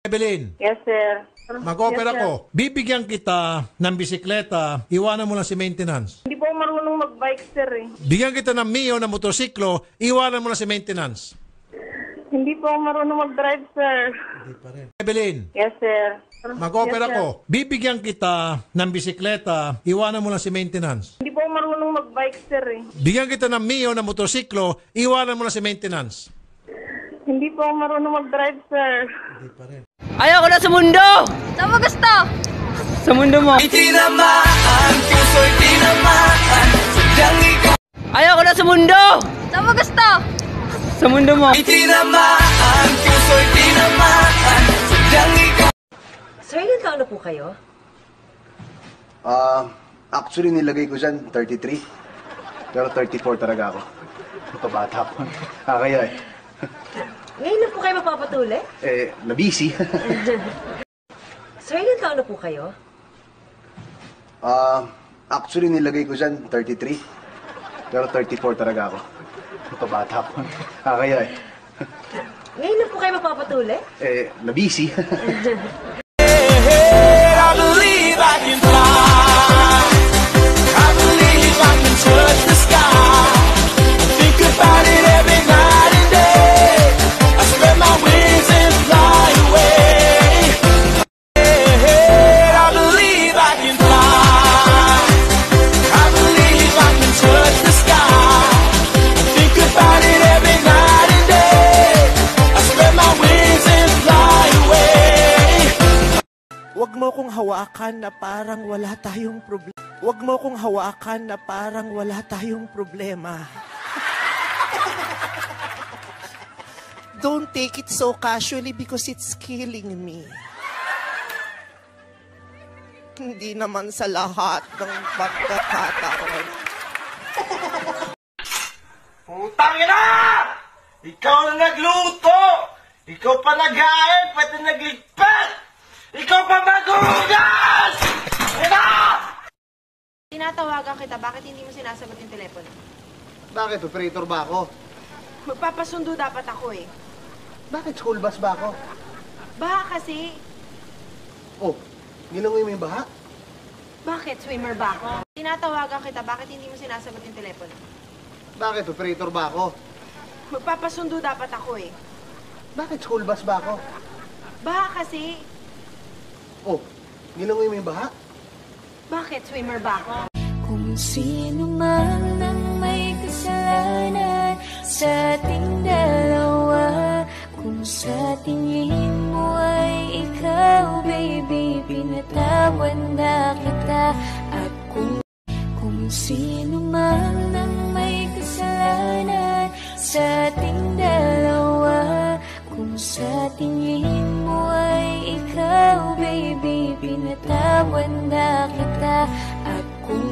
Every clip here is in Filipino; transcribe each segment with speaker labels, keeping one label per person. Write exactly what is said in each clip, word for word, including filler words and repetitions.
Speaker 1: Evelyn.
Speaker 2: Yes, sir.
Speaker 1: Mag-offer
Speaker 2: Yes, sir.
Speaker 1: ako. Bibigyan kita ng bisikleta, iwanan mo lang si maintenance.
Speaker 2: Hindi po ako marunong mag-bike, sir eh.
Speaker 1: Bigyan kita ng Mio na motorsiklo, iwanan mo lang si maintenance.
Speaker 2: Hindi po ako marunong mag-drive, sir.
Speaker 1: Hindi pa rin. Evelyn.
Speaker 2: Yes, sir.
Speaker 1: Mag-offer
Speaker 2: Yes, sir.
Speaker 1: ako. Bibigyan kita ng bisikleta, iwanan mo lang si maintenance.
Speaker 2: Hindi po ako marunong mag-bike, sir eh.
Speaker 1: Bigyan kita ng Mio na motorsiklo, iwanan mo lang si maintenance.
Speaker 2: Hindi po ako marunong mag-drive, sir.
Speaker 1: Hindi pa rin.
Speaker 3: Ayoko na sa mundo!
Speaker 4: Saan mo gusto?
Speaker 3: Sa mundo mo.
Speaker 5: Itinamaan, puso'y tinamaan, sadyang ikaw.
Speaker 3: Ayoko na sa mundo!
Speaker 4: Saan mo gusto?
Speaker 3: Sa mundo mo.
Speaker 5: Itinamaan, puso'y tinamaan, sadyang ikaw.
Speaker 6: Sir, ilan taon na po kayo?
Speaker 7: Ah, actually nilagay ko dyan thirty-three. Pero thirty-four talaga ako. Pabata ko. Ah, kaya eh.
Speaker 6: Ngayon na po kayo mapapatuli?
Speaker 7: Eh, na-busy.
Speaker 6: Sir, ilan taon na po kayo?
Speaker 7: Ah, actually nilagay ko dyan thirty-three. Pero thirty-four talaga ako. Pabata ko. Ah, kaya eh.
Speaker 6: Ngayon na po kayo mapapatuli?
Speaker 7: Eh, na-busy.
Speaker 5: I believe I can fly. I believe I can touch the sky. Think about it every night and day. I spread my wings and fly away. I believe I can fly. I believe I can touch the sky. Think about it every night and day. I spread my wings and fly away.
Speaker 8: Huwag mo kong hawakan na parang wala tayong problema. Huwag mo kong hawakan na parang wala tayong problema. Don't take it so casually because it's killing me. Hindi naman sa lahat ng pagkakataon.
Speaker 5: Putang ina! Ikaw na nagluto! Ikaw pa nag-aayos, pati nagligpit! Ikaw pa maghuhugas! Ina!
Speaker 4: Tinatawagan kita, bakit hindi mo sinasagot yung telepono?
Speaker 7: Bakit? Operator ba ako?
Speaker 4: Magpapasundo dapat ako eh.
Speaker 7: Bakit? School bus ba ako?
Speaker 4: Baka kasi.
Speaker 7: Oh, nilangoy mo yung baha?
Speaker 4: Bakit? Swimmer ba ako? Tinatawagan kita, bakit hindi mo sinasagot yung telepono?
Speaker 7: Bakit? Operator ba ako?
Speaker 4: Magpapasundo dapat ako eh.
Speaker 7: Bakit? School bus ba ako?
Speaker 4: Baka kasi.
Speaker 7: Oh, nilangoy mo yung baha?
Speaker 4: Bakit? Swimmer ba ako?
Speaker 9: Kung sino man ang may kasalanan sa ating dalawa, kung sa tingin mo ay ikaw, baby, pinatawad na kita. At kung, kung sino man ang may kasalanan sa ating dalawa, kung sa tingin mo ay ikaw, baby, pinatawad na kita. At kung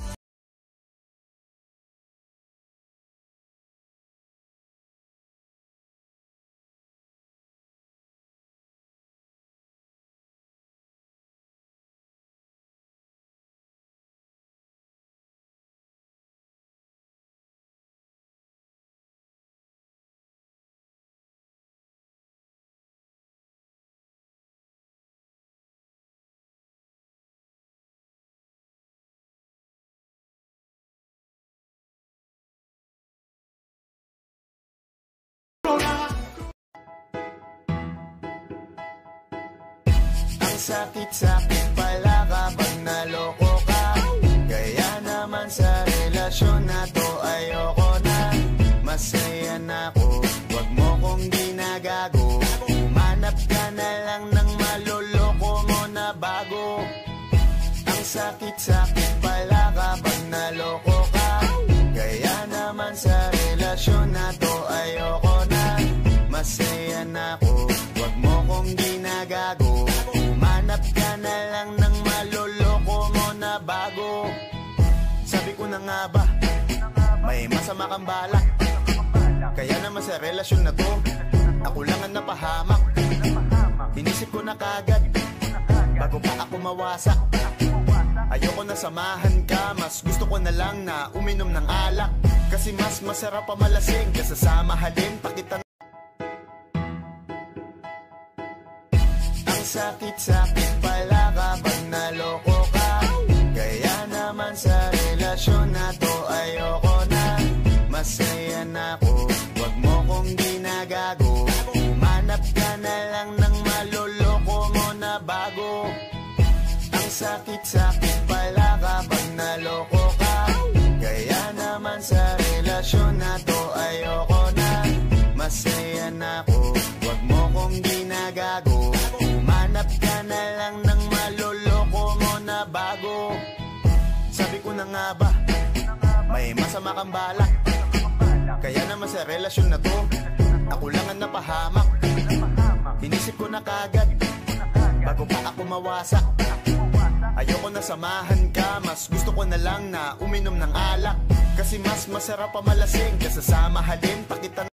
Speaker 5: sakit-sakit pala kapag naloko ka. Kaya naman sa relasyon na to ayoko na. Masaya na ako, wag mo kong ginagago. Umanap ka na lang ng maluloko mo na bago. Ang sakit-sakit pala kapag naloko ka. Kaya naman sa relasyon na to ayoko na. Masaya na ako, wag mo kong ginagago. Umanap ka na lang ng maluloko mo na bago. Sabi ko na nga ba, may masama kang balak. Kaya naman sa relasyon na to, ako lang ang napahamak. Inisip ko na kagad, bago pa ako mawasak. Ayoko na samahan ka, mas gusto ko na lang na uminom ng alak. Kasi mas masarap pa malasing, kaysa sa mahalin pa kita. Ang sakit-sakit pala kapag naloko ka. Kaya naman sa relasyon na to ayoko na. Masaya na ako, wag mo kong ginagago. Umanap ka na lang ng maloloko mo na bago. Ang sakit-sakit pala kapag naloko ka. Kaya naman sa relasyon na to ayoko na. Masaya na ako, wag mo kong ginagago. Umanap ka na lang ng maloloko mo na bago. Sabi ko na nga ba, may masama kang balak. Kaya naman sa relasyon na to, ako lang ang napahamak. Inisip ko na kagad, bago pa ako mawasak. Ayoko na samahan ka, mas gusto ko na lang na uminom ng alak. Kasi mas masarap pa malasing, kasasama halin, pakita